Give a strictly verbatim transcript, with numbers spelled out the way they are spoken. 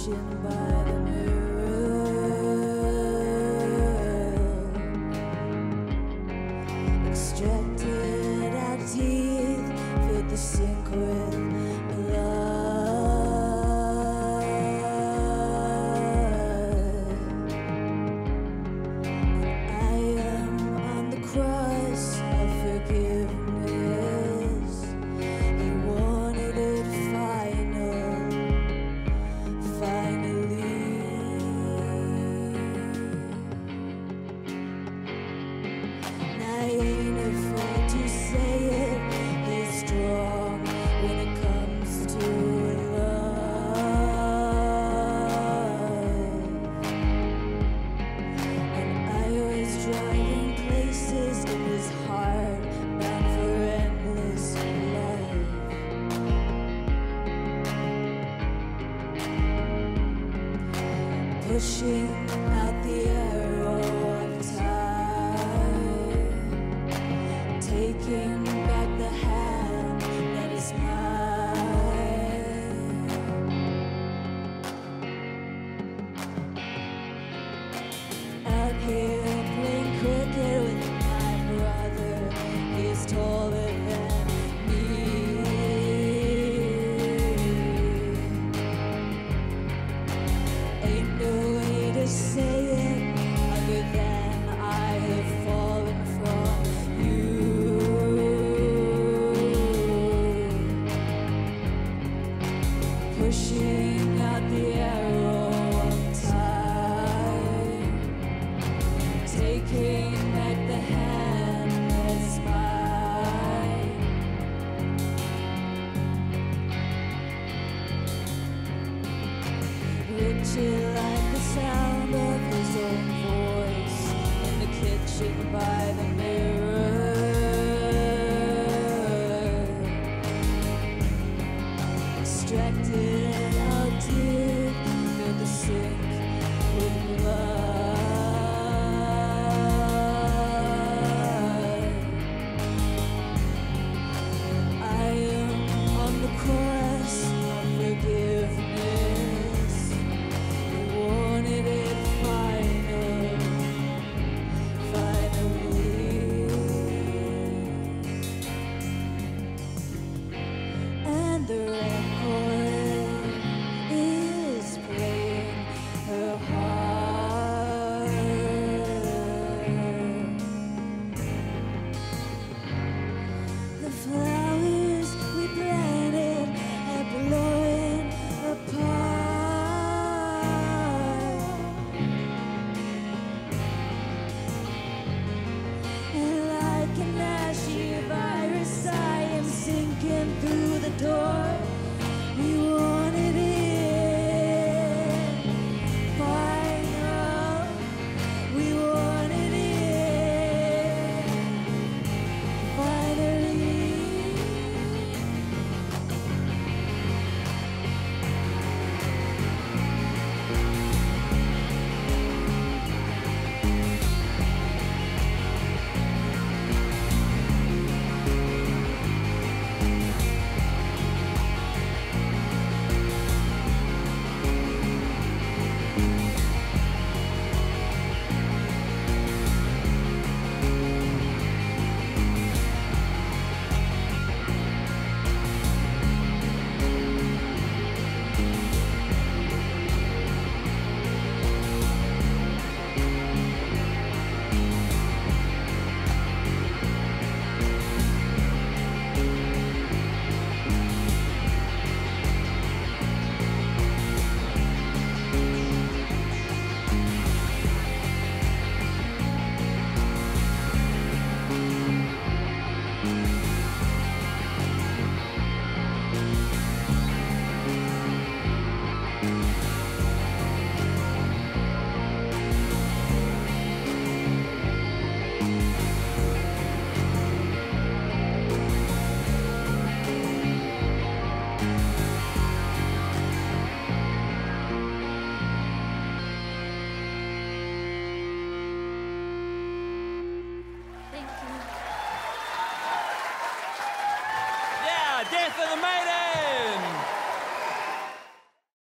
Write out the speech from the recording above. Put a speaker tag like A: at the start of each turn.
A: kitchen by the mirror, extracted our teeth, filled the sink with blood. I am on the cross of forgiveness. He wanted it final, finally. And I ain't afraid to say it. He's strong when it comes to love. And I was driving places in his heart, bound for endless love. Pushing out the arrow of time, taking back the hand that is mine. Out here playing cricket with my brother, he's taller than me. Ain't no way to say it other than I have fallen from you. Pushing out the arrow of time, taking back the hand that's mine. Richard like the sound of his own voice in the kitchen by the